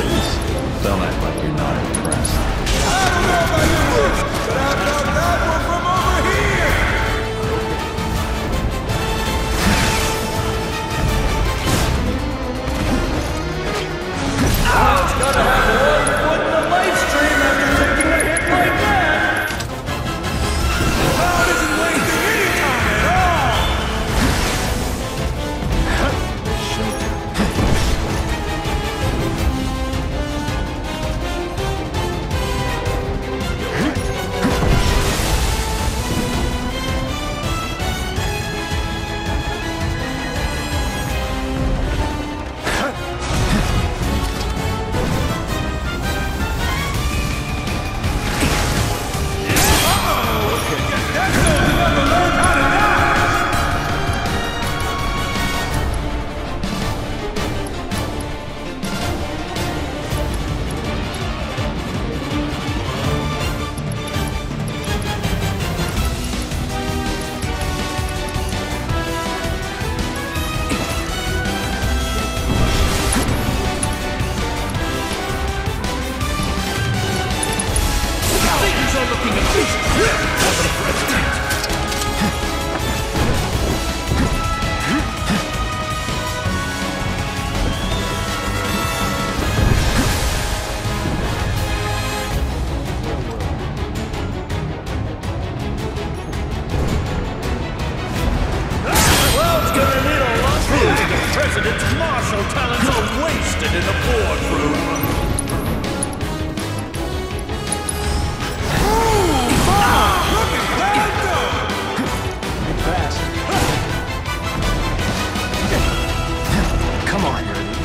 Don't act like you're not impressed. I don't know about you, but I got that one from over here! It's gotta have one foot in the live stream after taking a hit like that! Cloud isn't wasting any time at all! President's martial talents are wasted in the boardroom. Look at that go! Pretty fast. Come on,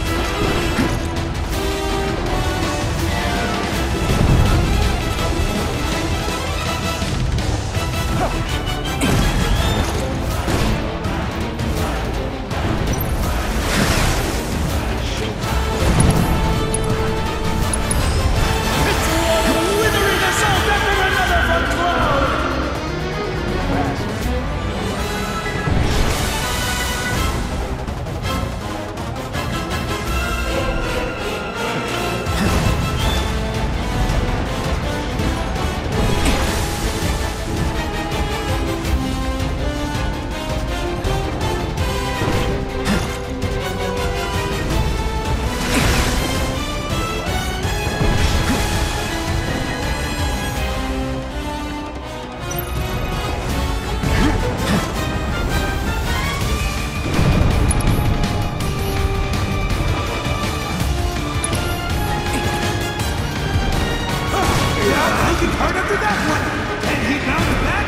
hard after that one! And he bounced back!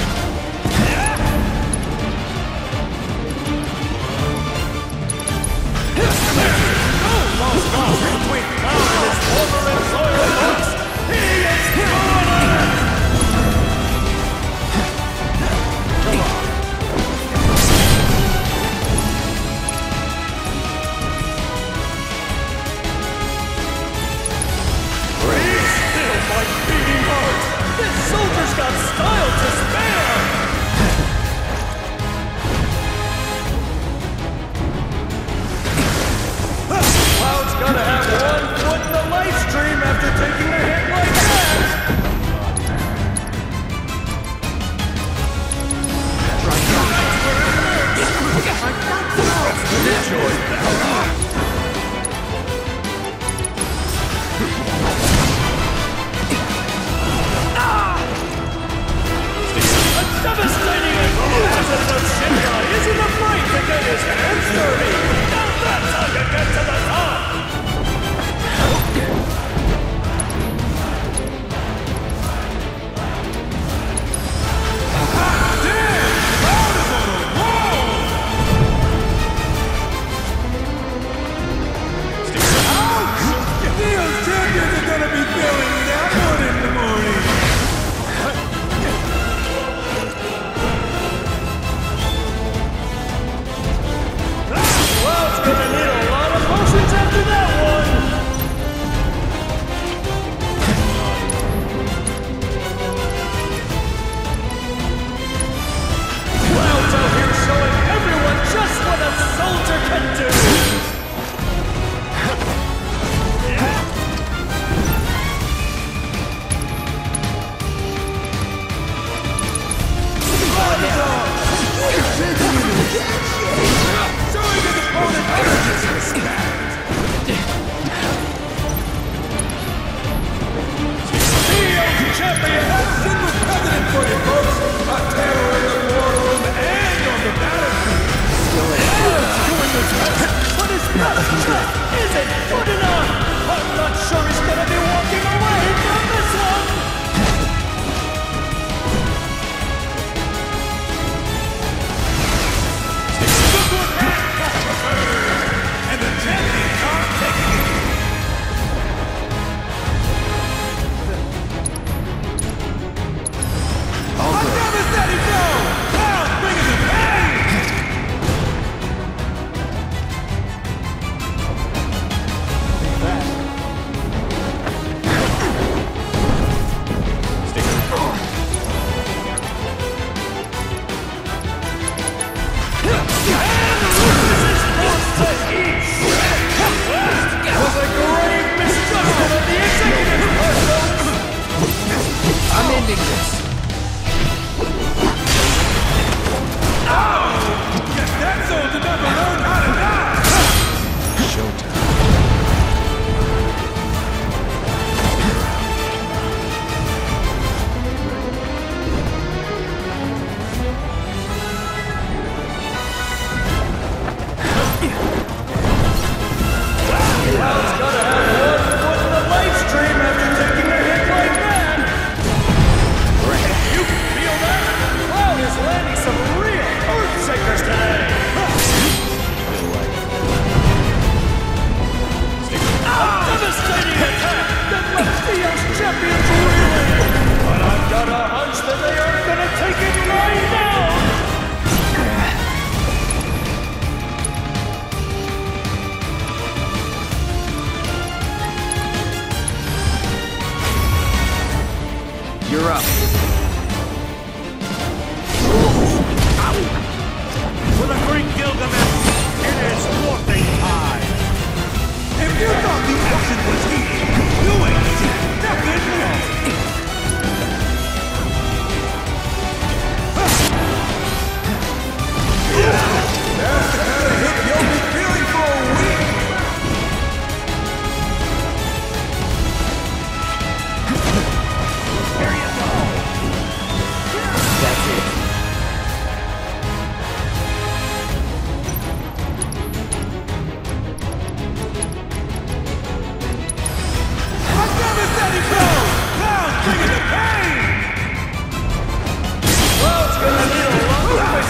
Lost between Cloud and his former employer Lux! He is gone! Come on! Beating heart! This soldier's got style to spare! Cloud's gotta have one foot in the live stream after taking a hit like that! Enjoy that!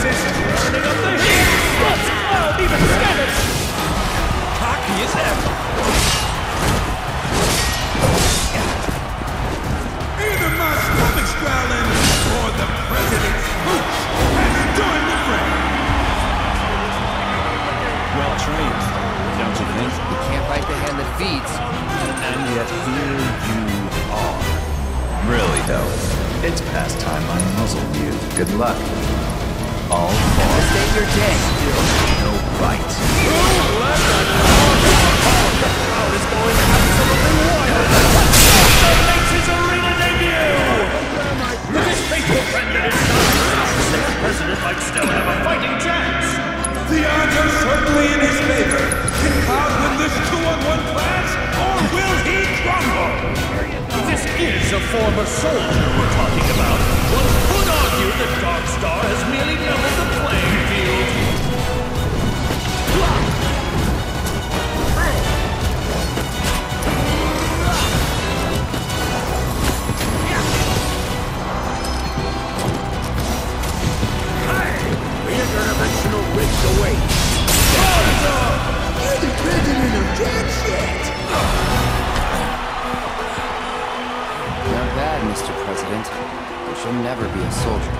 Nemesis turning up the heat! Let's cloud even Spanish! Cocky as ever! Either my stomach's growling, or the president's hooch has joined the fray! Well trained, don't you think? You can't bite the hand that feeds. And yet here you are. Really though, it's past time I muzzle you. Good luck. All for State your day. no bite. The crowd is going absolutely wild! Salsa makes his arena debut! With his faithful friend at his side, the next president might still have a fighting chance! The odds are certainly in his favor. Can Cloud win this 2-on-1 clash, or will he crumble? This is a former soldier we're talking about. One could argue that Darkstar has merely leveled the playing field. Interdimensional rift awaits. You're the president of Jackset! Not bad, Mr. President. But you'll never be a soldier.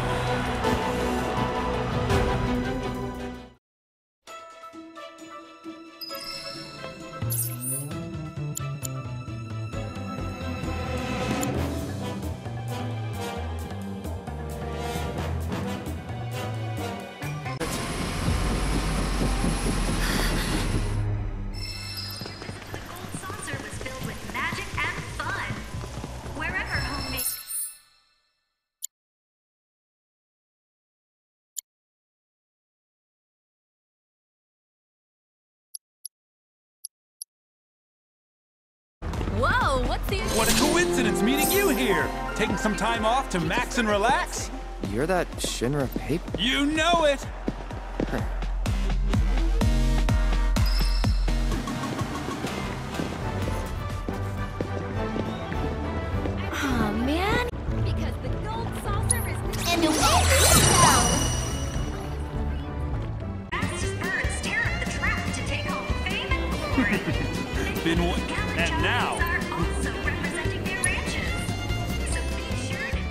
Whoa, what's the... What a coincidence meeting you here! Taking some time off to max and relax? You're that Shinra paper? You know it! Aw, man. Because the gold saucer is... And away Fastest birds tear up the trap to take home fame and glory. And now... are also representing their ranches. So be sure to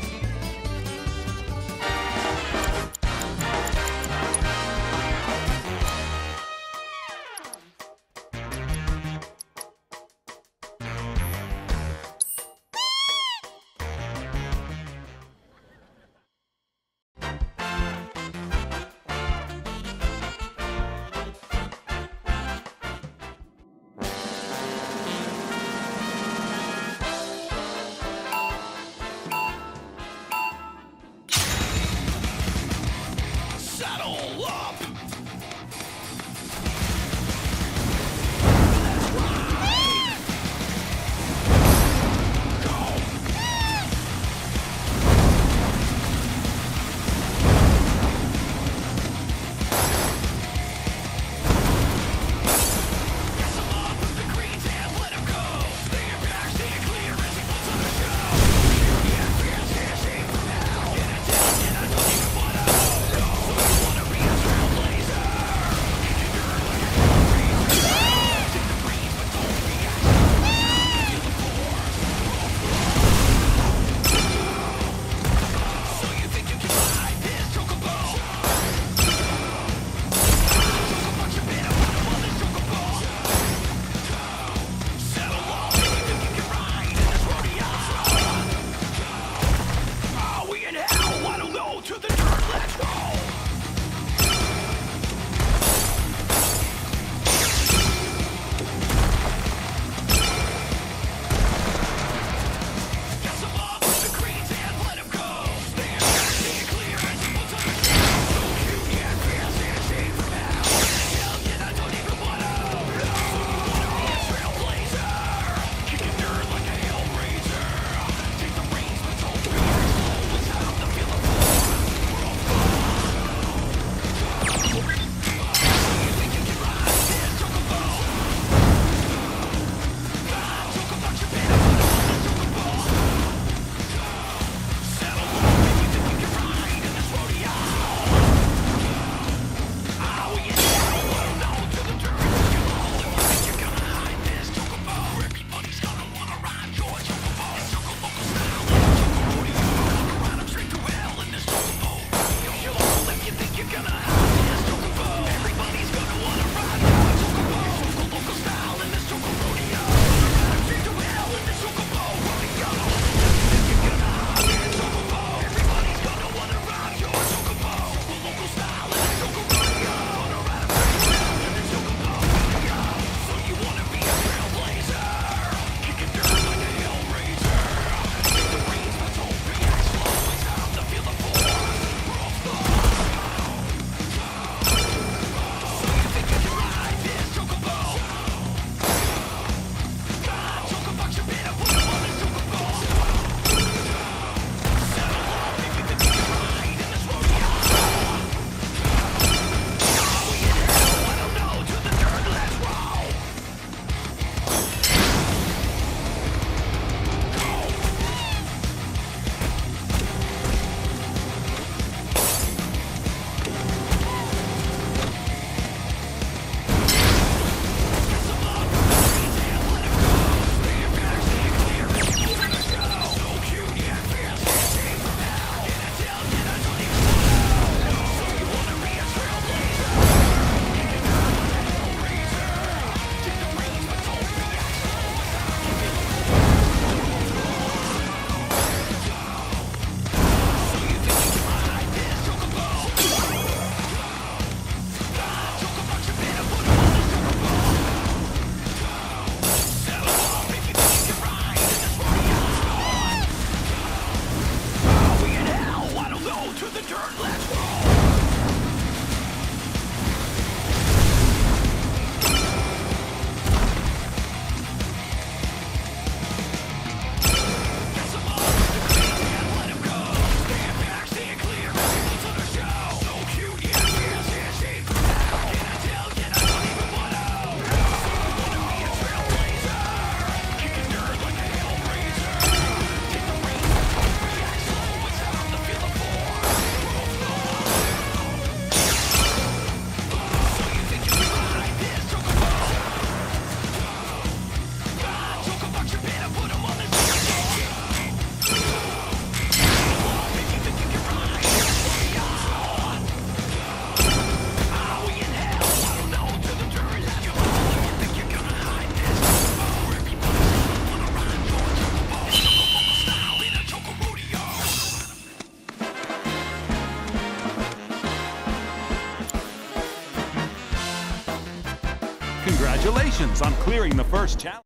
Congratulations on clearing the first challenge.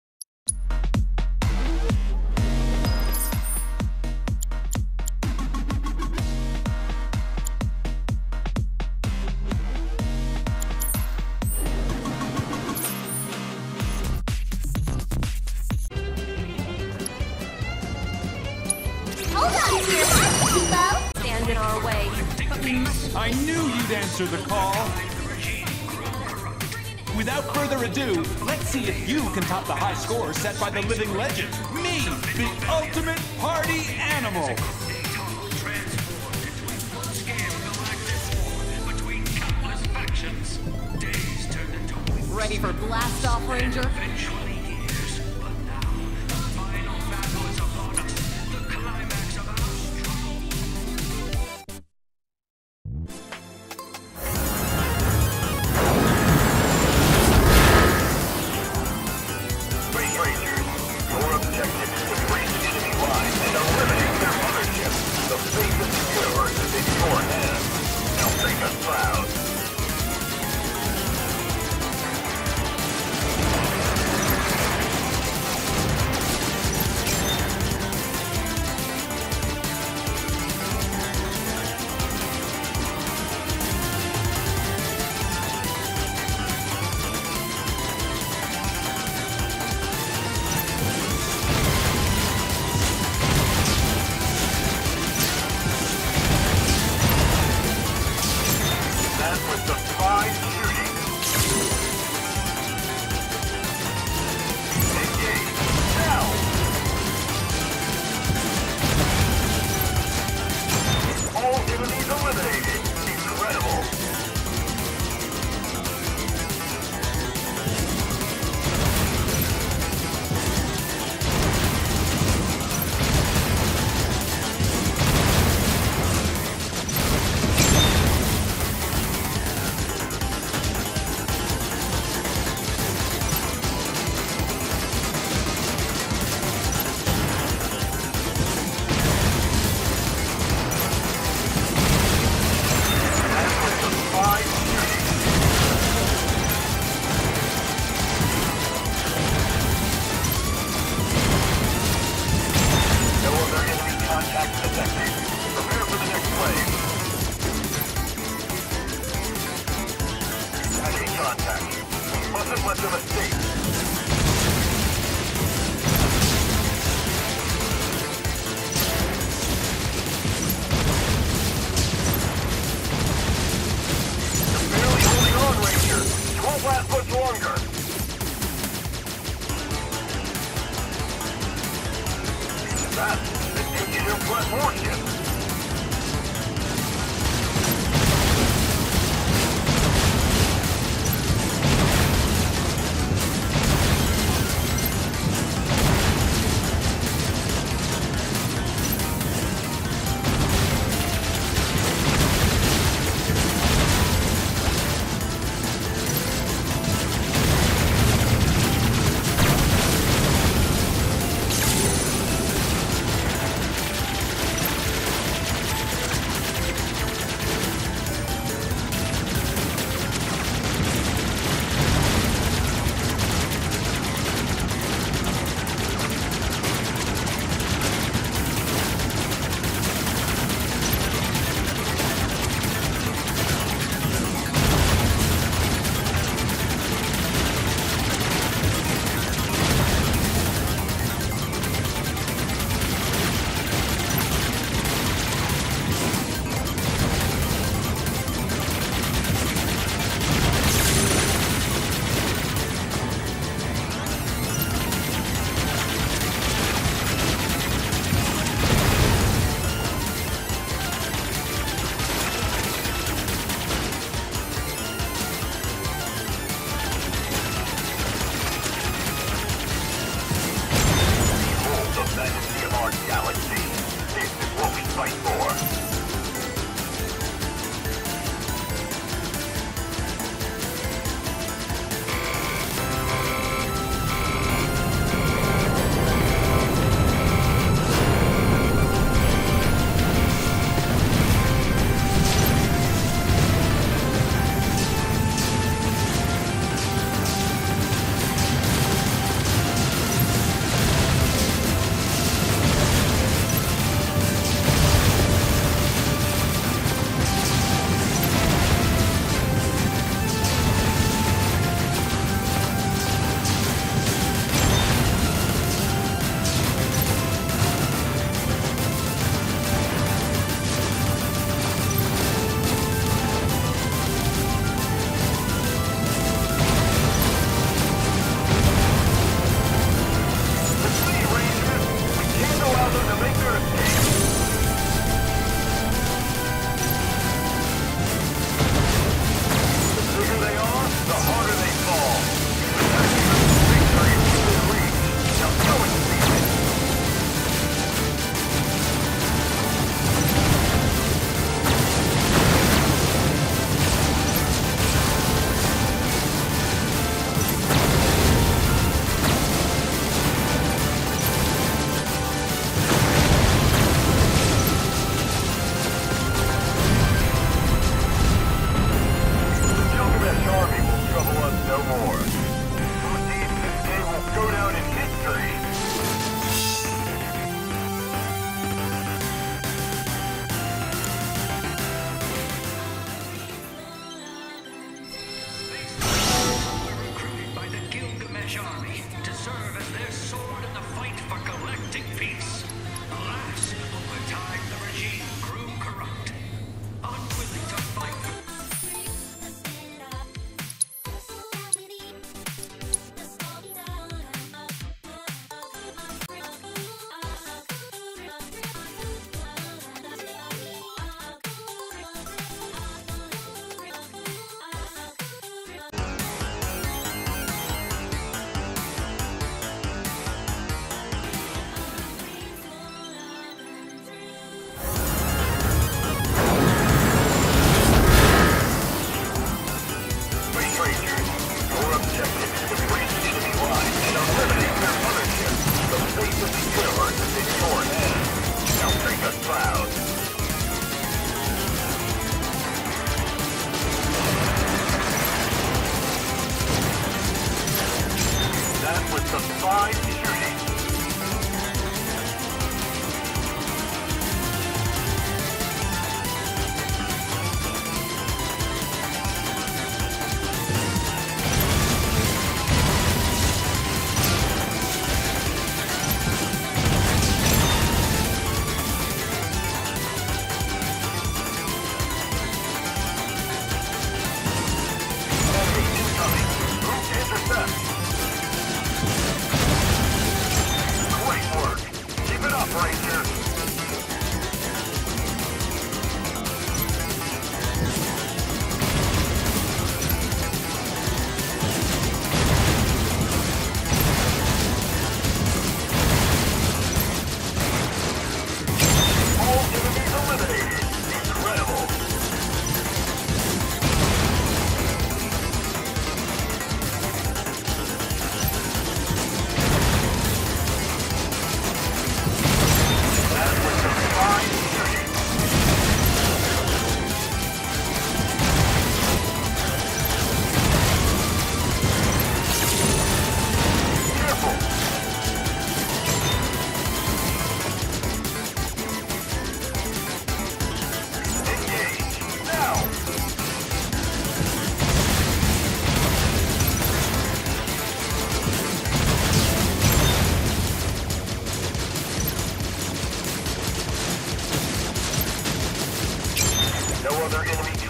Hold on, dear. Hello? Stand in our way. I knew you'd answer the call. Without further ado, let's see if you can top the high score set by the living legend, me, the ultimate party animal. Ready for blast off, Ranger?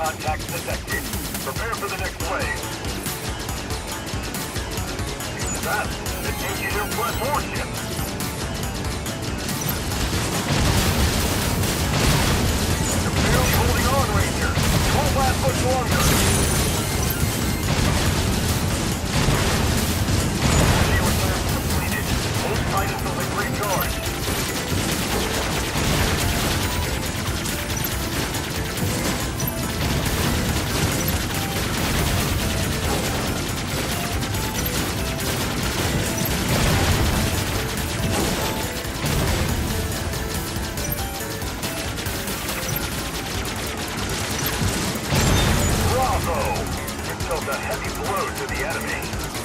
contacts detected. Prepare for the next wave. That should take you to plus more ships. You're barely holding on, Ranger. It won't last much longer. Shield reserve completed. Hold tight until they recharge. A heavy blow to the enemy.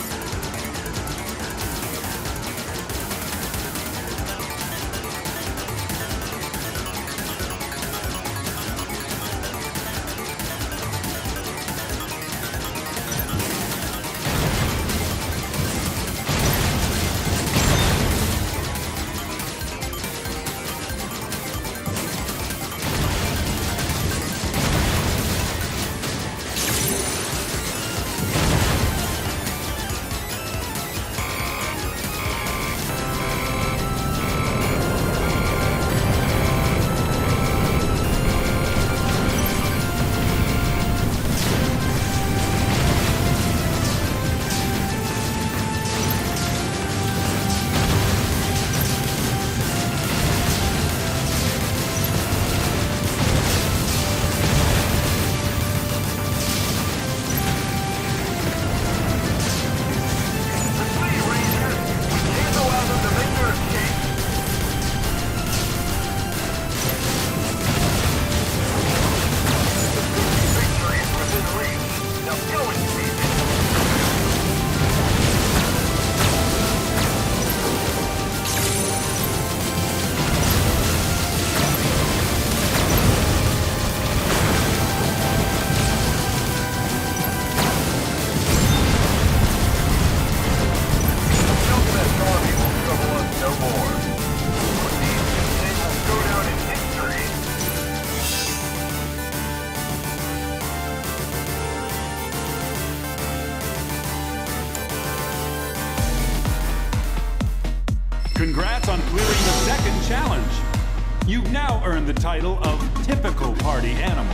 Congrats on clearing the second challenge. You've now earned the title of Typical Party Animal.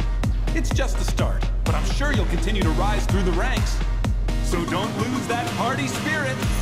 It's just the start, but I'm sure you'll continue to rise through the ranks. So don't lose that party spirit.